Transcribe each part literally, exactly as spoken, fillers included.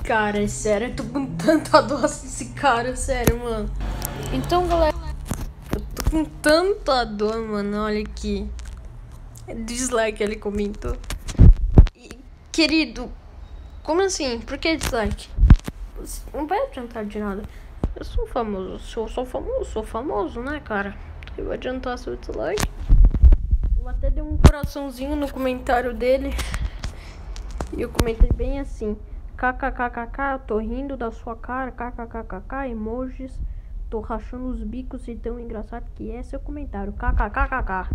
Cara, é sério, eu tô com tanta dó desse cara, sério, mano. Então, galera, eu tô com tanta dor, mano, olha aqui. Dislike, ele comentou. E, querido, como assim? Por que dislike? Você não vai adiantar de nada. Eu sou famoso, sou, sou famoso, sou famoso, né, cara? Eu vou adiantar seu dislike. Eu até dei um coraçãozinho no comentário dele. E eu comentei bem assim: kkkk, eu tô rindo da sua cara, kkkk, emojis, tô rachando os bicos e tão engraçado que é seu comentário, kkkk.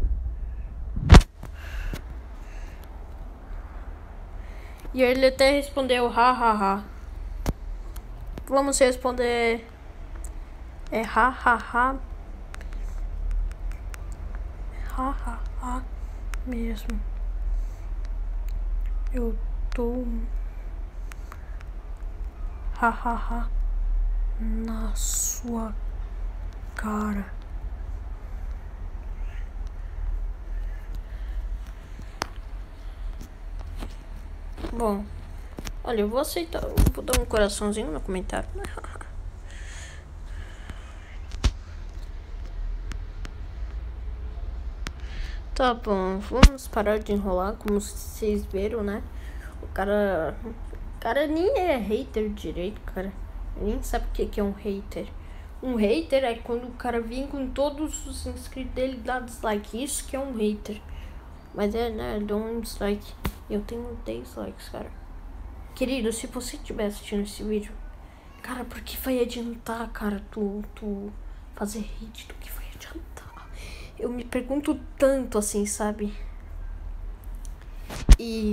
E ele até respondeu hahaha. Vamos responder é hahaha. Hahaha mesmo. Eu tô hahaha na sua cara. Bom, olha, eu vou aceitar. Eu vou dar um coraçãozinho no comentário. Tá bom, vamos parar de enrolar, como vocês viram, né? O cara. O cara nem é hater direito, cara. Ele nem sabe o que que é um hater. Um hater é quando o cara vem com todos os inscritos dele e dá dislike. Isso que é um hater. Mas é, né? Eu dou um dislike. Eu tenho dez likes, cara. Querido, se você estiver assistindo esse vídeo, cara, por que vai adiantar, cara, tu, tu fazer hate? Do que vai adiantar? Eu me pergunto tanto assim, sabe? E...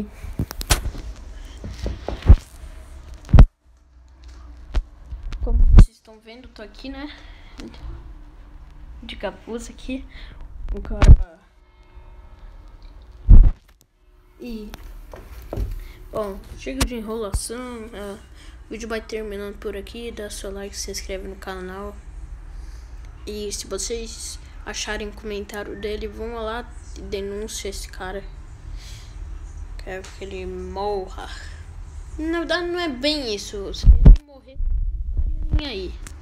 como vocês estão vendo, tô aqui, né? De capuz aqui. O cara... E... bom, chega de enrolação. Uh, o vídeo vai terminando por aqui. Dá seu like, se inscreve no canal. E se vocês acharem comentário dele, vão lá e denuncia esse cara. Quero que ele morra. Na verdade não é bem isso. Se ele morrer, não estaria nem aí.